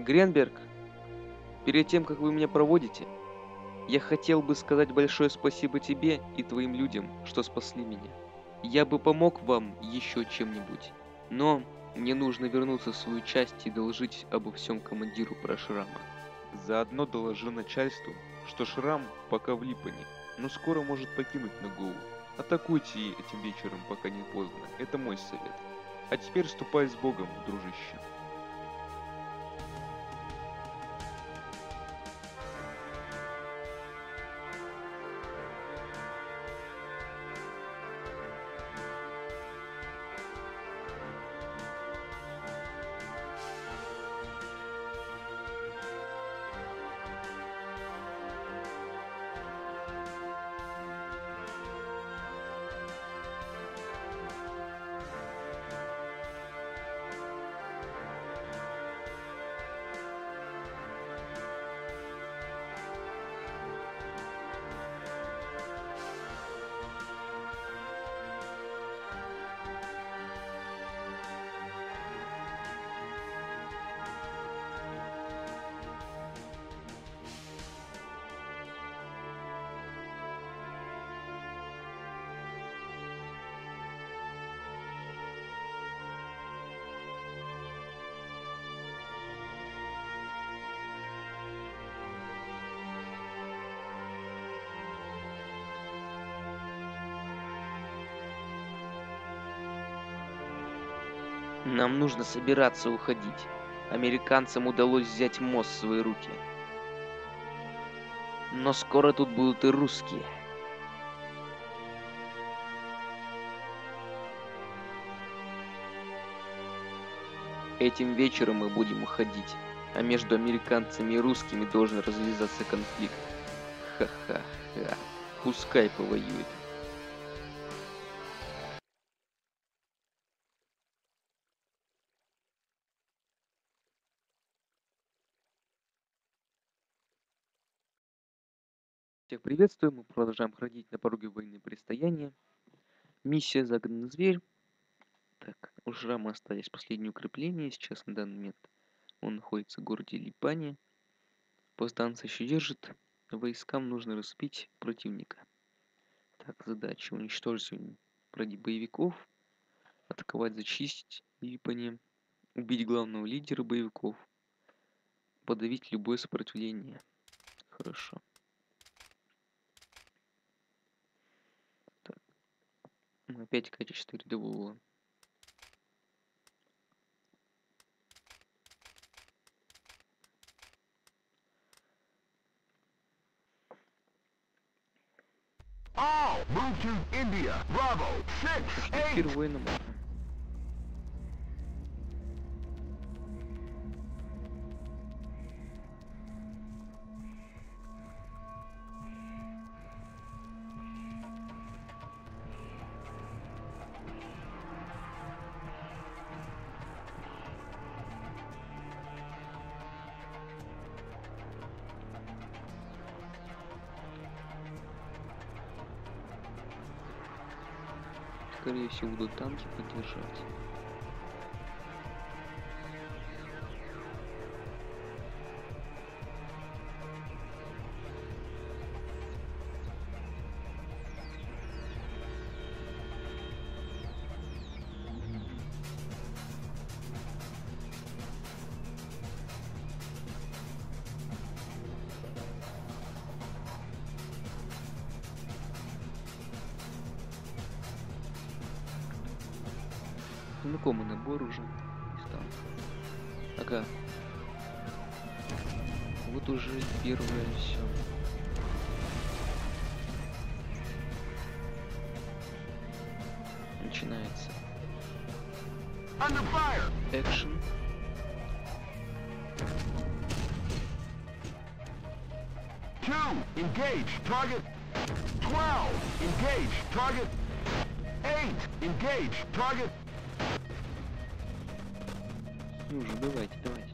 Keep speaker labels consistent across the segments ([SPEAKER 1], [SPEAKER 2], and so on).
[SPEAKER 1] Гренберг, перед тем, как вы меня проводите, я хотел бы сказать большое спасибо тебе и твоим людям, что спасли меня. Я бы помог вам еще чем-нибудь, но мне нужно вернуться в свою часть и доложить обо всем командиру про Шрама.
[SPEAKER 2] Заодно доложи начальству, что Шрам пока в Липане, но скоро может покинуть Нагоу. Атакуйте этим вечером, пока не поздно. Это мой совет. А теперь ступай с Богом, дружище.
[SPEAKER 1] Нам нужно собираться уходить. Американцам удалось взять мост в свои руки. Но скоро тут будут и русские. Этим вечером мы будем уходить, а между американцами и русскими должен развязаться конфликт. Ха-ха-ха. Пускай повоюет. Всех приветствую, мы продолжаем ходить на пороге войны предстояния. Миссия «Загнанный зверь». Так, у Шрама остались последние укрепления, сейчас на данный момент он находится в городе Липане. Повстанцы еще держат, войскам нужно разбить противника. Так, задача уничтожить боевиков, атаковать, зачистить Липане, убить главного лидера боевиков, подавить любое сопротивление. Хорошо. Опять качество рядового.
[SPEAKER 3] All move to India. Bravo 6-8.
[SPEAKER 1] Впервые на море. Скорее всего, будут танки поддержать. Знакомый набор уже из танков. Ага. Вот уже первое все. Начинается. Экшен.
[SPEAKER 3] Engage target 12. Engage target 8. Engage target.
[SPEAKER 1] Ну уже, давайте.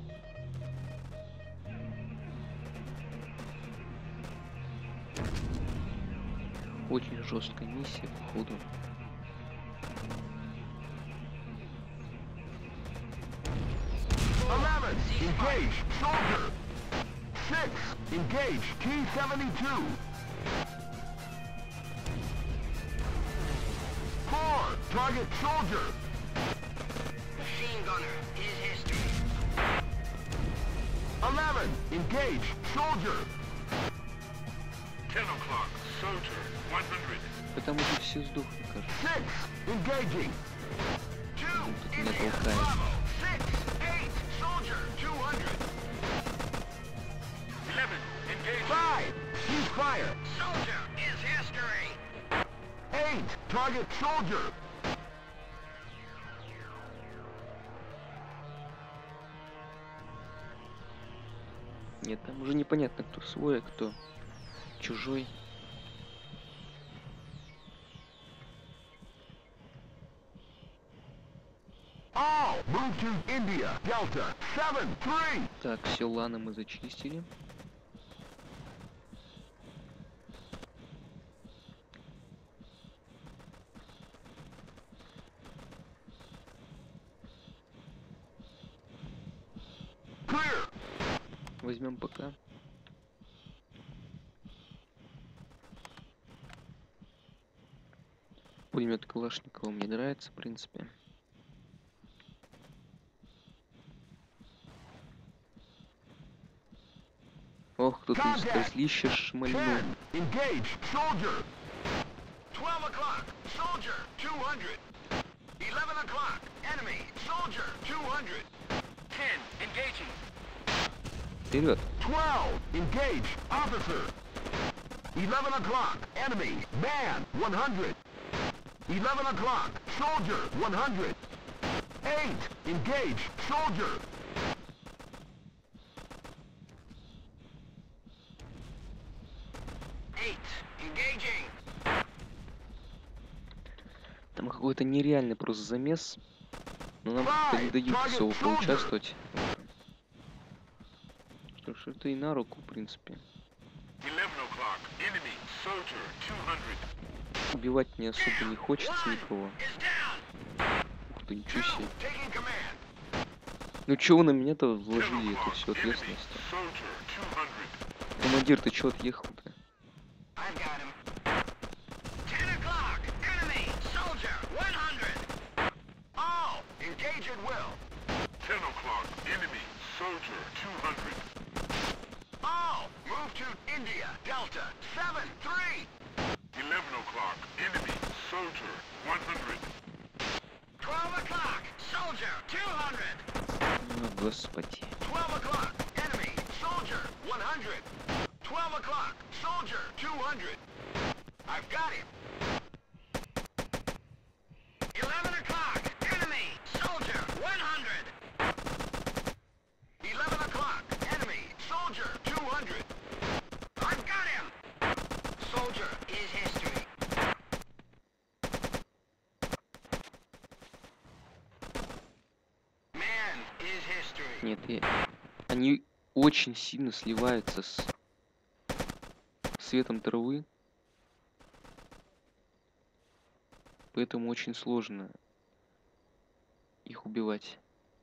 [SPEAKER 1] Очень жесткая миссия, походу.
[SPEAKER 3] engage soldier. 6, engage T-72. 4, target soldier.
[SPEAKER 4] Machine gunner is history.
[SPEAKER 3] 11, engage soldier.
[SPEAKER 4] 10 o'clock, soldier, 100.
[SPEAKER 1] Потому что все сдохли, кажется.
[SPEAKER 3] 6, engaging.
[SPEAKER 4] 2,
[SPEAKER 1] Тут меня
[SPEAKER 4] India,
[SPEAKER 1] толкает.
[SPEAKER 4] Bravo, 6, 8, soldier, 200. 11, engage.
[SPEAKER 3] 5, ceasefire.
[SPEAKER 4] Soldier is history.
[SPEAKER 3] 8, target soldier.
[SPEAKER 1] Нет, там уже непонятно, кто свой, а кто чужой.
[SPEAKER 3] All move to India, Delta 7-3.
[SPEAKER 1] Так, все ланы мы зачистили.
[SPEAKER 3] Clear.
[SPEAKER 1] Возьмем пока. Пулемет Калашникова мне нравится, в принципе. Ох, кто-то из козлища шмальнул.
[SPEAKER 3] 10, engage soldier.
[SPEAKER 4] 12 o'clock, soldier, 200. 11 o'clock, enemy, soldier, 200. 10, engaging.
[SPEAKER 1] Вперед!
[SPEAKER 3] 12, engage officer. 11 o'clock, enemy, man, 100. 11 o'clock, soldier, 100. 8, engage soldier.
[SPEAKER 4] Engaging.
[SPEAKER 1] Там какой-то нереальный просто замес. Но нам как-то не дают особо поучаствовать. Что ж, это и на руку, в принципе.
[SPEAKER 4] 11 o'clock, enemy, soldier, 200.
[SPEAKER 1] Убивать мне особо не хочется никого.
[SPEAKER 4] Is down.
[SPEAKER 1] Ух ты, ничего себе.
[SPEAKER 4] Taking command.
[SPEAKER 1] Ну чё вы на меня-то вложили эту всю ответственность?
[SPEAKER 4] Soldier, 200.
[SPEAKER 1] Командир, ты чё отъехал-то?
[SPEAKER 4] I've got him. 10 o'clock, enemy, soldier, 100.
[SPEAKER 3] All, engage at will.
[SPEAKER 4] 10 o'clock, enemy, soldier, 200.
[SPEAKER 3] All, move to India, Delta 7-3.
[SPEAKER 4] 11 o'clock, enemy, soldier, 100. 12 o'clock, soldier, 200.
[SPEAKER 1] О, господи.
[SPEAKER 3] 12 o'clock, enemy, soldier, 100. 12 o'clock, soldier, 200. I've got him.
[SPEAKER 4] 11 o'clock, enemy, soldier, 100.
[SPEAKER 3] 11 o'clock, enemy, soldier, 200.
[SPEAKER 4] I've got him. Soldier is history. Man is history.
[SPEAKER 1] Нет, они очень сильно сливаются с цветом травы. Поэтому очень сложно их убивать.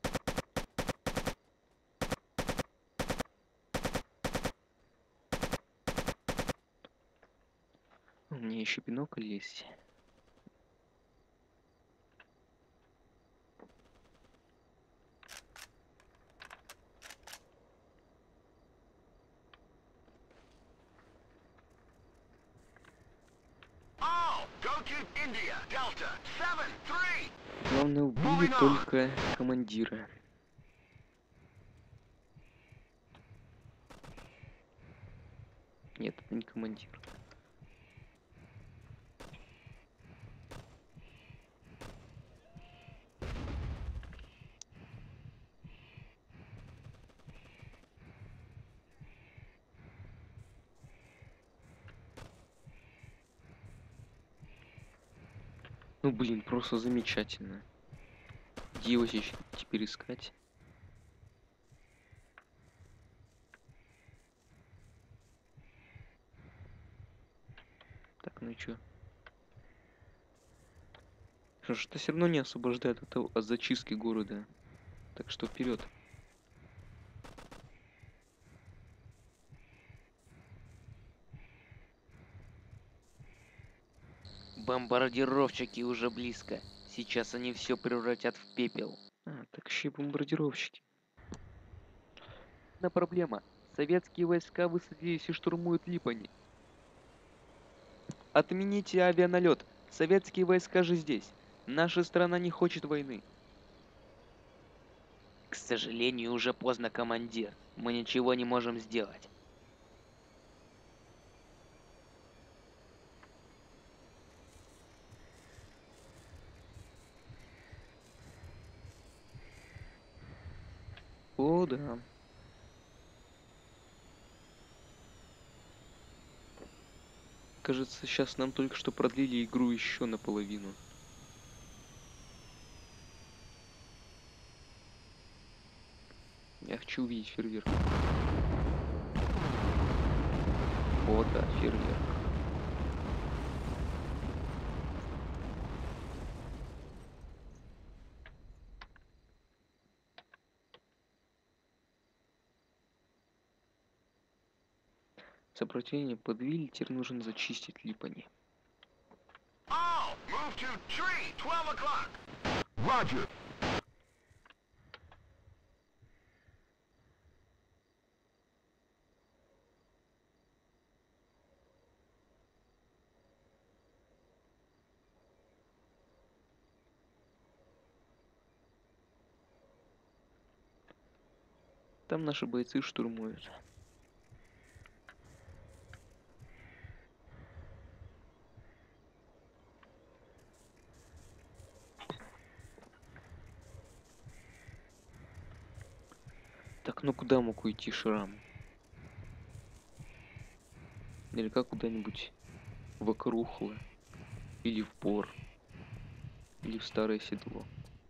[SPEAKER 1] У меня еще бинокль есть.
[SPEAKER 3] All, go to India, Delta 7-3.
[SPEAKER 1] Главное, убили только командира. Нет, это не командир. Ну блин, просто замечательно. Где его здесь теперь искать? Так, ну чё? Что ж, это все равно не освобождает от зачистки города. Так что вперед. Бомбардировщики уже близко. Сейчас они все превратят в пепел. А, так еще и бомбардировщики. Одна проблема. Советские войска высадились и штурмуют Липани. Отмените авианалет. Советские войска же здесь. Наша страна не хочет войны. К сожалению, уже поздно, командир. Мы ничего не можем сделать. О, да. Кажется, сейчас нам только что продлили игру еще наполовину. Я хочу увидеть фейерверк. О, да, фейерверк. Сопротивление подвили, теперь нужно зачистить Липани.
[SPEAKER 3] All, move to tree, 12 o'clock. Roger.
[SPEAKER 1] Там наши бойцы штурмуют. Так, ну куда мог уйти Шрам? Наверняка куда-нибудь в Окрухло. Или в Бор. Или в Старое Седло.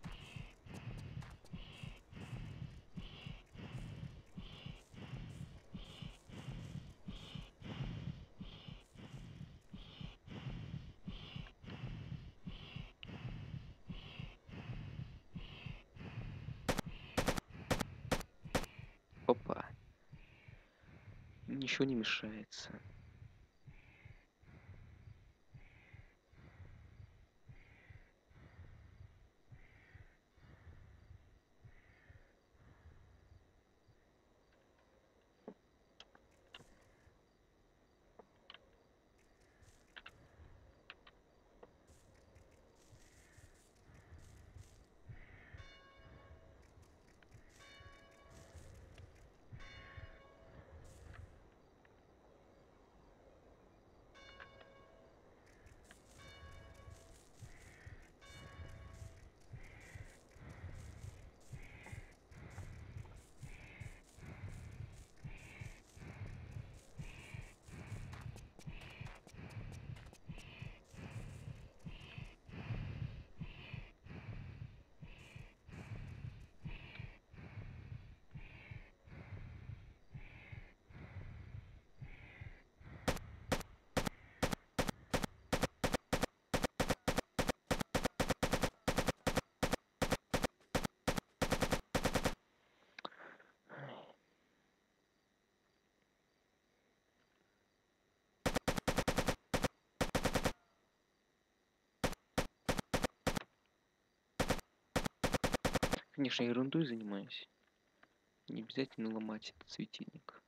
[SPEAKER 1] Опа. Ничего не мешается. Конечно, ерундой занимаюсь. Не обязательно ломать этот светильник.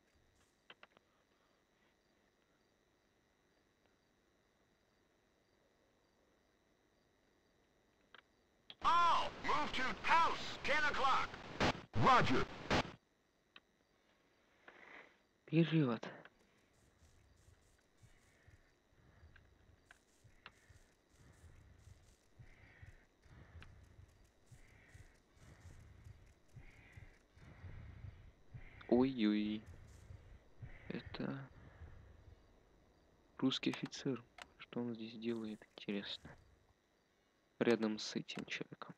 [SPEAKER 3] All, move to house, 10 o'clock. Roger.
[SPEAKER 1] Вперед. Ой-ой. Это русский офицер. Что он здесь делает, интересно. Рядом с этим человеком.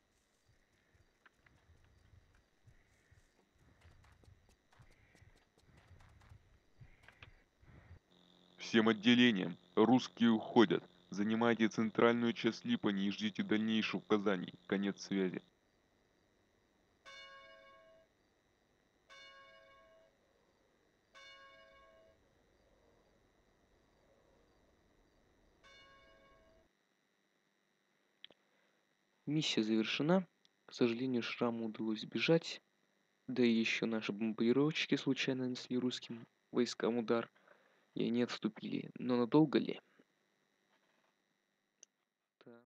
[SPEAKER 2] Всем отделениям. Русские уходят. Занимайте центральную часть Липани и ждите дальнейших указаний. Конец связи.
[SPEAKER 1] Миссия завершена. К сожалению, Шраму удалось сбежать. Да и еще наши бомбардировщики случайно нанесли русским войскам удар. И они отступили. Но надолго ли?